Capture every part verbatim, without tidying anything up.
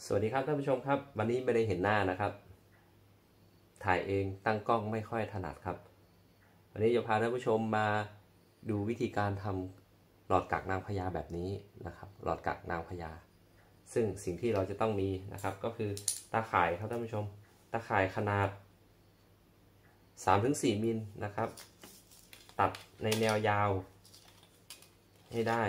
สวัสดีครับท่านผู้ชมครับวันนี้ไม่ได้เห็นหน้านะครับถ่ายเองตั้งกล้องไม่ค่อยถนัดครับวันนี้จะพาท่านผู้ชมมาดูวิธีการทำหลอดกักนางพญาแบบนี้นะครับหลอดกักนางพญาซึ่งสิ่งที่เราจะต้องมีนะครับก็คือตาข่ายครับท่านผู้ชมตาข่ายขนาด สามถึงสี่ มิลนะครับตัดในแนวยาวให้ได้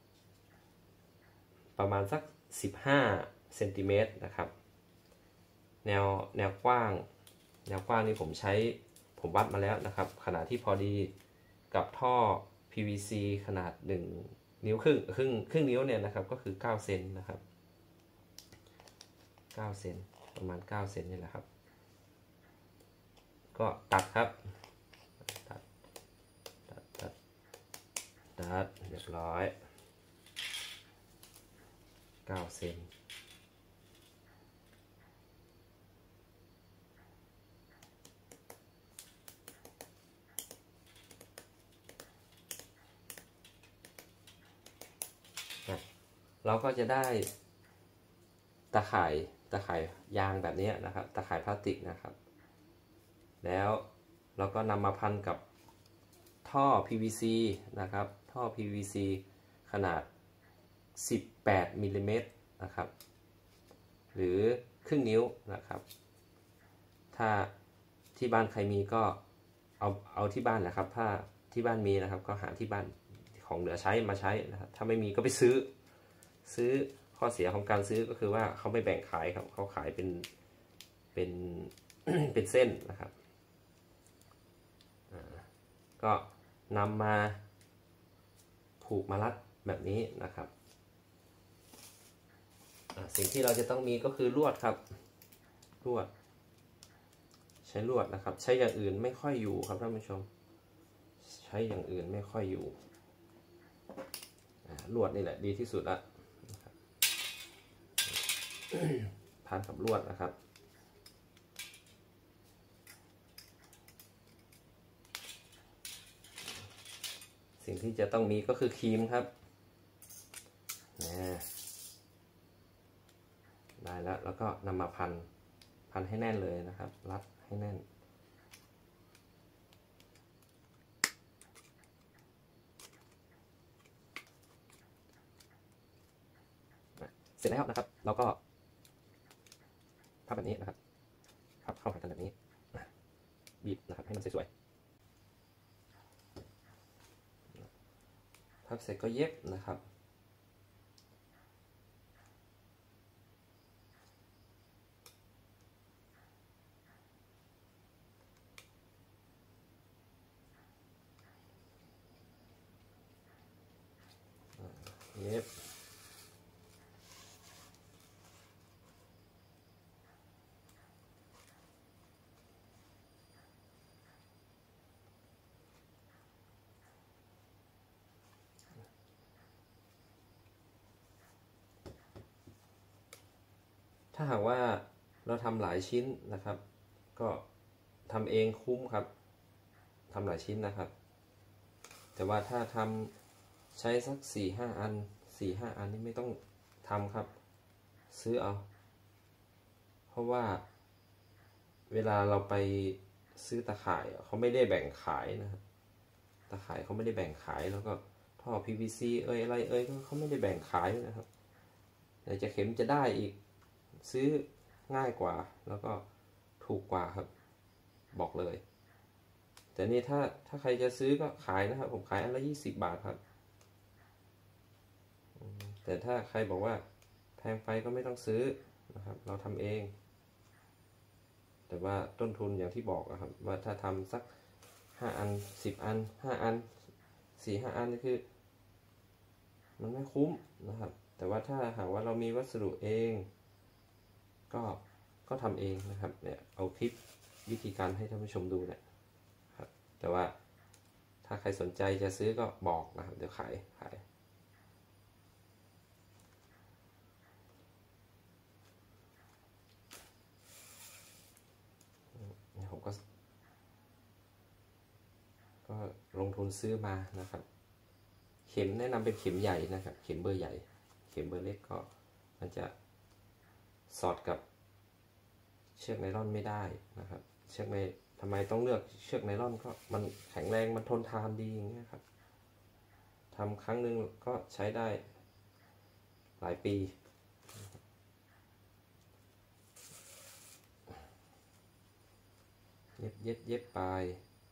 ประมาณสักสิบห้าเซนติเมตรนะครับแนวแนวกว้างแนวกว้างนี่ผมใช้ผมวัดมาแล้วนะครับขนาดที่พอดีกับท่อ พี วี ซี ขนาดหนึ่งนิ้วครึ่งครึ่งครึ่งนิ้วเนี่ยนะครับก็คือเก้าเซนนะครับเก้าเซนประมาณเก้าเซนนี่แหละครับก็ตัดครับตัดตัดตัดตัดเรียบร้อยเก้าเซนเราก็จะได้ตะข่ายตะข่ายยางแบบนี้นะครับตะข่ายพลาสติกนะครับแล้วเราก็นำมาพันกับท่อ พี วี ซี นะครับท่อ พี วี ซี ขนาดสิบแปดมิลลิเมตรนะครับหรือครึ่งนิ้วนะครับถ้าที่บ้านใครมีก็เอาเอาที่บ้านนะครับถ้าที่บ้านมีนะครับก็หาที่บ้านของเหลือใช้มาใช้นะครับถ้าไม่มีก็ไปซื้อซื้อข้อเสียของการซื้อก็คือว่าเขาไม่แบ่งขายครับเขาขายเป็นเป็น เป็นเส้นนะครับก็นำมาผูกมารัดแบบนี้นะครับสิ่งที่เราจะต้องมีก็คือลวดครับลวดใช้ลวดนะครับใช้อย่างอื่นไม่ค่อยอยู่ครับท่านผู้ชมใช้อย่างอื่นไม่ค่อยอยู่ลวดนี่แหละดีที่สุดละพันกับลวดนะครับสิ่งที่จะต้องมีก็คือครีมครับได้แล้วแล้วก็นำมาพันพันให้แน่นเลยนะครับรัดให้แน่นเสร็จแล้วนะครับเราก็พับแบบนี้นะครับพับเข้าหากันแบบนี้บีบนะครับให้มันสวยๆพับเสร็จก็เย็บนะครับเย็บถ้าหากว่าเราทำหลายชิ้นนะครับก็ทำเองคุ้มครับทำหลายชิ้นนะครับแต่ว่าถ้าทำใช้สักสี่ห้าอันสี่ห้าอันนี้ไม่ต้องทำครับซื้อเอาเพราะว่าเวลาเราไปซื้อตะข่ายเขาไม่ได้แบ่งขายนะครับตะข่ายเขาไม่ได้แบ่งขายแล้วก็ท่อ พี วี ซี เอ้ยอะไรเอ้ยเขาไม่ได้แบ่งขายนะครับแต่จะเข็มจะได้อีกซื้อง่ายกว่าแล้วก็ถูกกว่าครับบอกเลยแต่นี่ถ้าถ้าใครจะซื้อก็ขายนะครับผมขายอันละยี่สิบบาทครับแต่ถ้าใครบอกว่าแพงไปก็ไม่ต้องซื้อนะครับเราทำเองแต่ว่าต้นทุนอย่างที่บอกนะครับว่าถ้าทำสักห้าอันสิบอันห้าอันสี่ห้าอันนี่คือมันไม่คุ้มนะครับแต่ว่าถ้าหากว่าเรามีวัสดุเองก็ก็ทำเองนะครับเนี่ยเอาคลิปวิธีการให้ท่านผู้ชมดูเนี่ยครับแต่ว่าถ้าใครสนใจจะซื้อก็บอกนะครับเดี๋ยวขายขายผมก็ก็ลงทุนซื้อมานะครับเข็มแนะนำเป็นเข็มใหญ่นะครับเข็มเบอร์ใหญ่เข็มเบอร์เล็กก็มันจะสอดกับเชือกไนล่อนไม่ได้นะครับเชือกในทำไมต้องเลือกเชือกไนล่อนก็มันแข็งแรงมันทนทานดีอย่างเงี้ยครับทำครั้งหนึ่งก็ใช้ได้หลายปีเย็บเย็บเย็บปลาย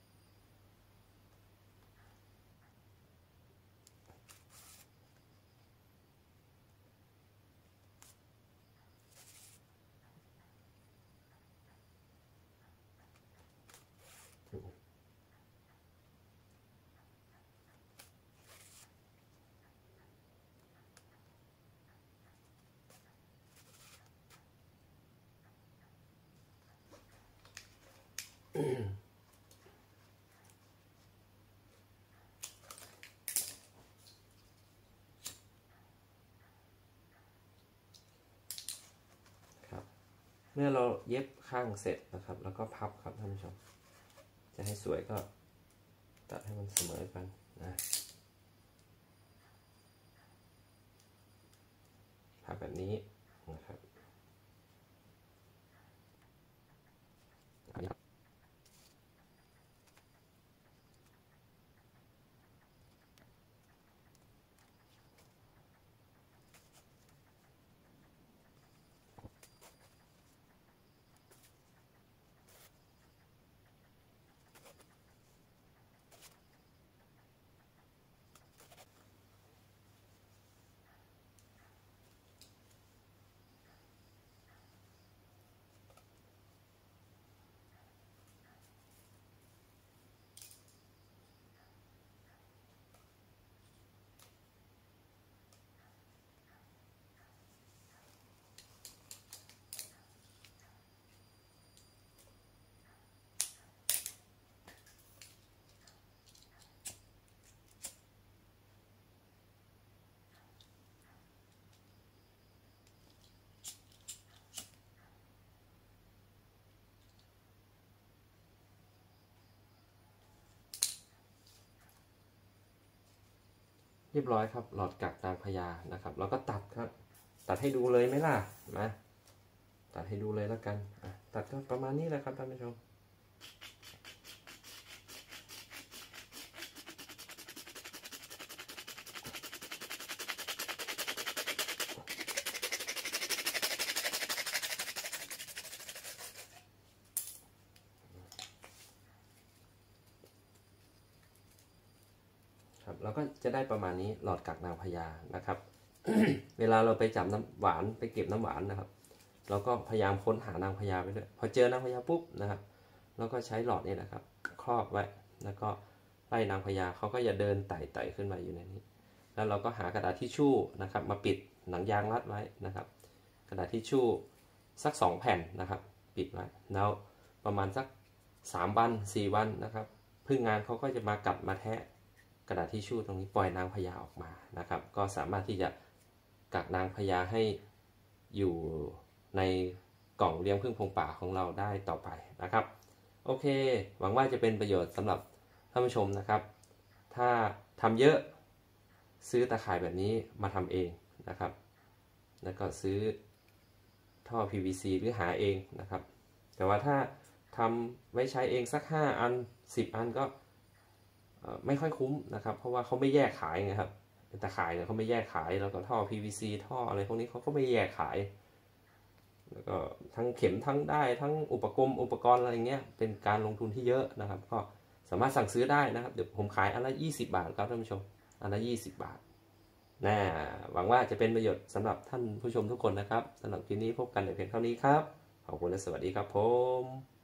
เมื่อเราเย็บข้างเสร็จนะครับแล้วก็พับครับท่านผู้ชมจะให้สวยก็ตัดให้มันเสมอกันนะพับแบบนี้นะครับเรียบร้อยครับหลอดกักนางพญานะครับแล้วก็ตัดครับตัดให้ดูเลยไหมล่ะมาตัดให้ดูเลยแล้วกันตัดก็ประมาณนี้แหละครับท่านผู้ชมเราก็จะได้ประมาณนี้หลอดกักนางพญานะครับ เวลาเราไปจับน้ำหวานไปเก็บน้ำหวานนะครับเราก็พยายามค้นหานางพญาไปด้วยพอเจอนางพญาปุ๊บนะครับเราก็ใช้หลอดนี่นะครับครอบไว้แล้วก็ไล่นางพญาเขาก็จะเดินไต่ๆขึ้นมาอยู่ในนี้แล้วเราก็หากระดาษทิชชู่นะครับมาปิดหนังยางรัดไว้นะครับกระดาษทิชชู่สักสองแผ่นนะครับปิดไว้แล้วประมาณสักสามวันสี่วันนะครับพึ่งงานเขาก็จะมากัดมาแทะกระดาษทิชชู่ตรงนี้ปล่อยนางพญาออกมานะครับก็สามารถที่จะกักนางพญาให้อยู่ในกล่องเลี้ยงผึ้งพงป่าของเราได้ต่อไปนะครับโอเคหวังว่าจะเป็นประโยชน์สำหรับท่านผู้ชมนะครับถ้าทำเยอะซื้อตะข่ายแบบนี้มาทำเองนะครับแล้วก็ซื้อท่อ พี วี ซี หรือหาเองนะครับแต่ว่าถ้าทำไว้ใช้เองสักห้าอันสิบอันก็ไม่ค่อยคุ้มนะครับเพราะว่าเขาไม่แยกขายไงครับตะข่ายเนี่ยเขาไม่แยกขายแล้วก็ท่อ พี วี ซี ท่ออะไรพวกนี้เขาก็ไม่แยกขายแล้วก็ทั้งเข็มทั้งได้ทั้งอุปกรณ์อุปกรณ์อะไรเงี้ยเป็นการลงทุนที่เยอะนะครับก็สามารถสั่งซื้อได้นะครับเดี๋ยวผมขายอันละยี่สิบบาทครับท่านผู้ชมอันละยี่สิบบาทนะหวังว่าจะเป็นประโยชน์สำหรับท่านผู้ชมทุกคนนะครับสำหรับคลิปนี้พบกันในเพียงเท่านี้ครับขอบคุณและสวัสดีครับผม